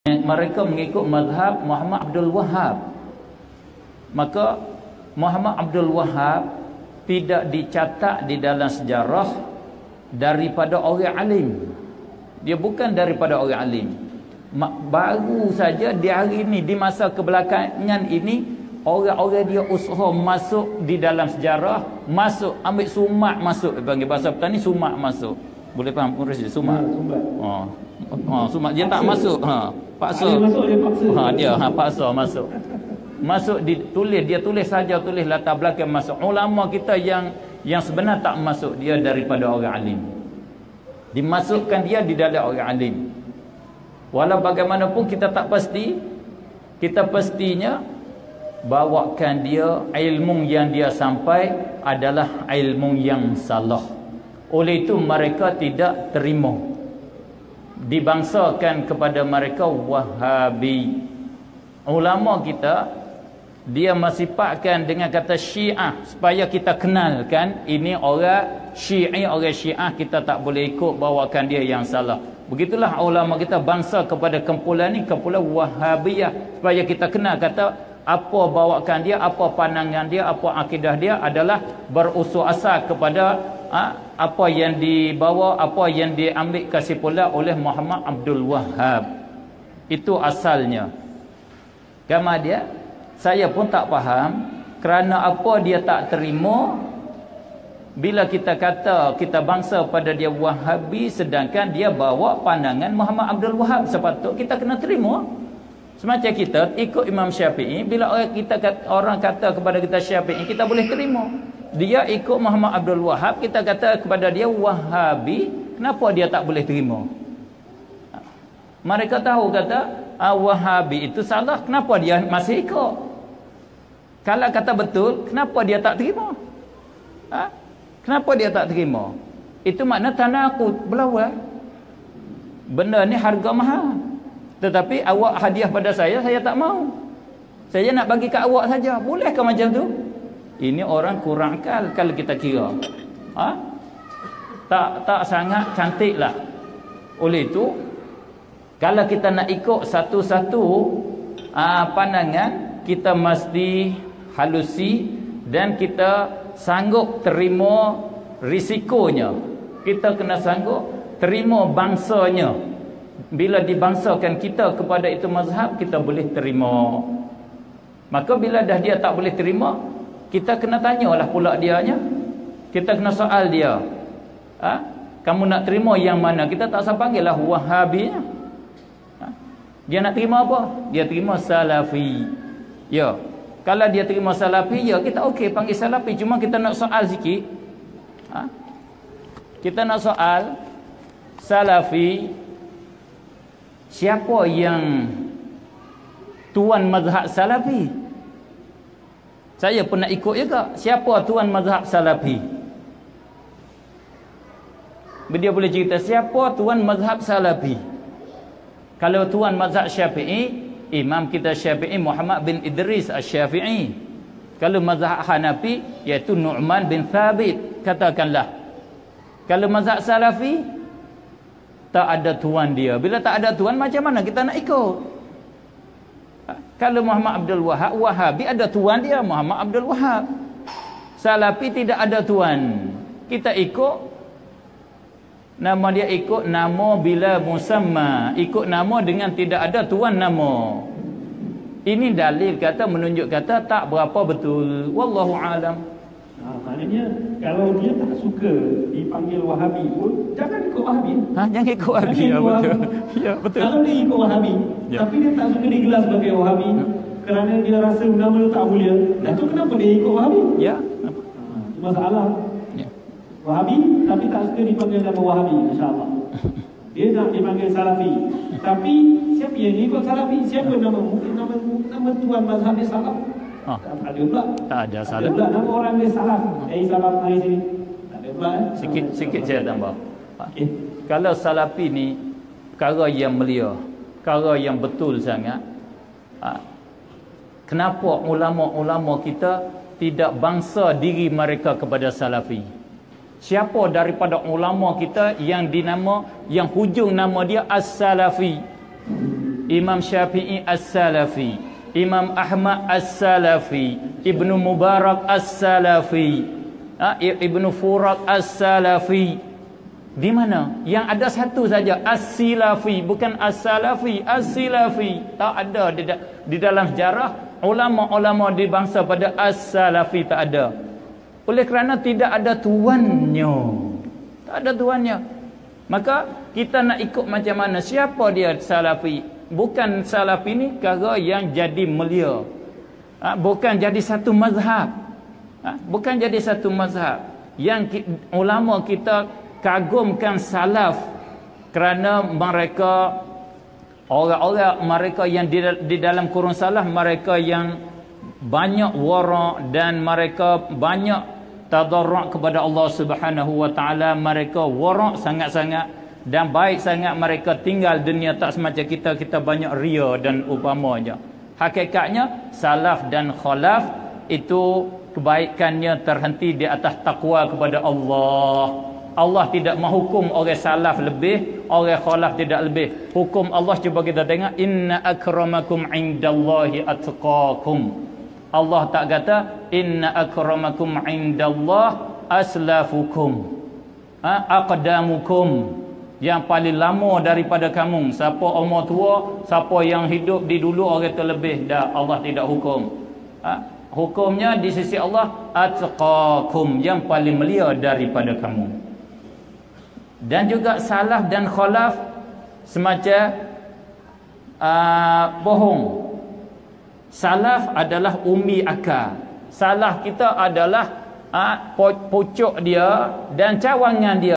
Mereka mengikut mazhab Muhammad Abdul Wahhab. Maka Muhammad Abdul Wahhab tidak dicatat di dalam sejarah daripada orang alim. Dia bukan daripada orang alim. Baru saja di hari ini, di masa kebelakangan ini, orang-orang dia usaha masuk di dalam sejarah, masuk, ambil sumak masuk, panggil bahasa petani sumak masuk. Boleh faham urus dia sumak? Sumak dia tak masuk. Paksa. Dia paksa masuk. Masuk ditulis, dia tulis saja, tulis latar belakang masuk. Ulama kita yang sebenar tak masuk dia daripada orang alim. Dimasukkan dia di dalam orang alim. Walau bagaimanapun kita tak pasti, kita pastinya bawakan dia ilmu yang dia sampai adalah ilmu yang salah. Oleh itu mereka tidak terima. Dibangsakan kepada mereka Wahabi. Ulama kita dia mensifatkan dengan kata Syiah supaya kita kenalkan ini orang Syiah, kita tak boleh ikut, bawakan dia yang salah. Begitulah ulama kita bangsa kepada kumpulan ni, kumpulan Wahabiyah, supaya kita kenal kata apa bawakan dia, apa pandangan dia, apa akidah dia adalah berusul asas kepada apa yang dibawa, apa yang diambil kesimpulan oleh Muhammad Abdul Wahhab. Itu asalnya. Gambar dia, saya pun tak faham kerana apa dia tak terima bila kita kata kita bangsa pada dia Wahabi, sedangkan dia bawa pandangan Muhammad Abdul Wahhab. Sepatut kita kena terima. Semacam kita ikut Imam Syafi'i, bila orang kata kepada kita Syafi'i, kita boleh terima. Dia ikut Muhammad Abdul Wahhab, kita kata kepada dia Wahabi, kenapa dia tak boleh terima? Mereka tahu kata Wahabi itu salah, kenapa dia masih ikut? Kalau kata betul, kenapa dia tak terima? Kenapa dia tak terima? Itu makna tanakut, berlawan. Benda ni harga mahal. Tetapi awak hadiah pada saya tak mau. Saya nak bagi kat awak saja. Bolehkah macam tu? Ini orang kurang akal kalau kita kira. Tak sangat cantik lah. Oleh itu, kalau kita nak ikut satu-satu pandangan, kita mesti halusi dan kita sanggup terima risikonya. Kita kena sanggup terima bangsanya. Bila dibangsakan kita kepada itu mazhab, kita boleh terima. Maka bila dah dia tak boleh terima, kita kena tanyalah pula dianya. Kita kena soal dia. Kamu nak terima yang mana? Kita tak usah panggil lah Wahabi. Dia nak terima apa? Dia terima Salafi. Ya. Kalau dia terima Salafi, ya kita okey panggil Salafi. Cuma kita nak soal sikit. Kita nak soal Salafi, siapa yang tuan mazhab Salafi? Saya pun nak ikut juga. Siapa tuan mazhab Salafi? Dia boleh cerita siapa tuan mazhab Salafi. Kalau tuan mazhab Syafi'i, Imam kita Syafi'i Muhammad bin Idris Asy-Syafi'i. Kalau mazhab Hanafi, iaitu Nu'man bin Thabit, katakanlah. Kalau mazhab Salafi, tak ada tuan dia. Bila tak ada tuan, macam mana kita nak ikut? Kalau Muhammad Abdul Wahhab, Wahabi ada tuan dia, Muhammad Abdul Wahhab. Salafi tidak ada tuan. Kita ikut nama dia, ikut nama bila musamma, ikut nama dengan tidak ada tuan nama. Ini dalil kata, menunjuk kata tak berapa betul. Wallahu alam. Maknanya kalau dia tak suka dipanggil Wahabi pun jangan ikut Wahabi. Jangan ikut Wahabi. Ya betul. Ya betul. Kalau dia ikut Wahabi, tapi dia tak suka digelar sebagai Wahabi kerana dia rasa nama dia tak mulia, dan tu kenapa dia ikut Wahabi? Ya. Masalah. Wahabi tapi tak suka dipanggil nama Wahabi, insya-Allah. Dia nak dipanggil Salafi. Tapi siapa yang ikut Salafi? Siapa nama tuan mazhab dia Salaf? Tak ada pula. Tak ada Salaf. Ada pula nama orang dia Salaf. Salaf mari sini. Tak ada pula. Sikit saya tambah. Kalau Salafi ni perkara yang mulia, perkara yang betul sangat. Kenapa ulama-ulama kita tidak bangsa diri mereka kepada Salafi? Siapa daripada ulama kita yang dinama, yang hujung nama dia As-Salafi? Imam Syafi'i as-Salafi, Imam Ahmad as-Salafi, Ibnu Mubarak as-Salafi, Ibnu Furat as-Salafi. Di mana? Yang ada satu saja, as-Silafi, bukan as-Salafi, as-Silafi. Tak ada di dalam sejarah ulama-ulama di bangsa pada as-Salafi, tak ada. Oleh kerana tidak ada tuannya. Tak ada tuannya. Maka kita nak ikut macam mana? Siapa dia Salafi? Bukan Salafi ni perkara yang jadi mulia. Bukan jadi satu mazhab. Bukan jadi satu mazhab. Yang ulama kita kagumkan salaf kerana mereka orang-orang mereka yang di dalam kurun salaf, mereka yang banyak wara' dan mereka banyak tadarru' kepada Allah Subhanahu wa taala. Mereka wara' sangat-sangat dan baik sangat. Mereka tinggal dunia tak semacam kita banyak ria dan upamanya. Hakikatnya salaf dan khalaf itu kebaikannya terhenti di atas takwa kepada Allah. Allah tidak menghukum orang salaf lebih, orang khalaf tidak lebih. Hukum Allah cuba kita tengok, inna akramakum indallahi atqakum. Allah tak kata inna akramakum indallah aslafukum, aqdamukum, yang paling lama daripada kamu. Siapa umur tua, siapa yang hidup di dulu orang terlebih. Dah, Allah tidak hukum. Hukumnya di sisi Allah atqakum, yang paling mulia daripada kamu. Dan juga salaf dan khalaf semacam bohong. Salaf adalah umbi akal. Salaf kita adalah pucuk dia dan cawangan dia.